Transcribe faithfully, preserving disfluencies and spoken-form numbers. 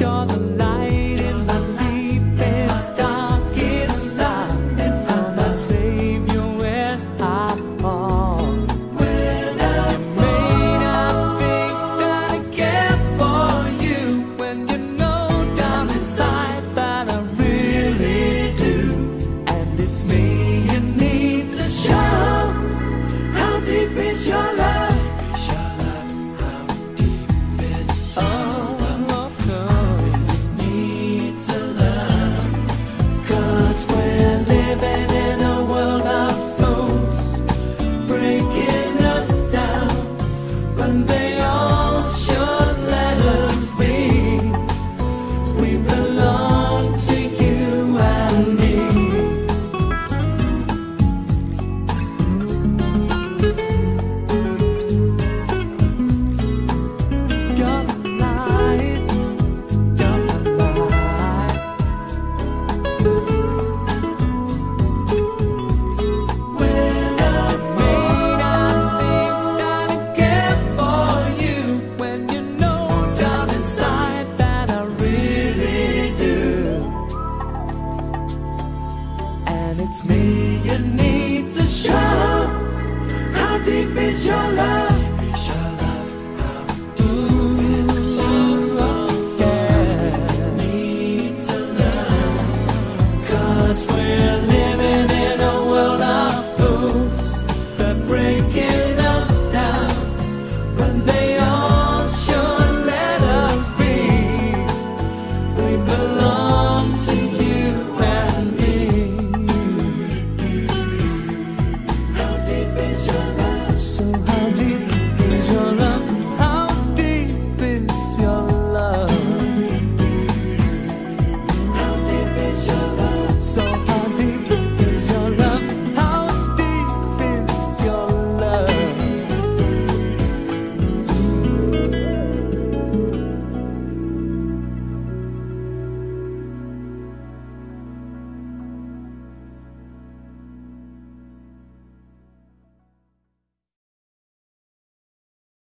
You're the light in my deepest, darkest night. You're my savior when I fall. When I may not think that I care for you, when you know down inside that I really do. And it's me you need to show. How deep is your love? It's me you need to show. How deep is your love? So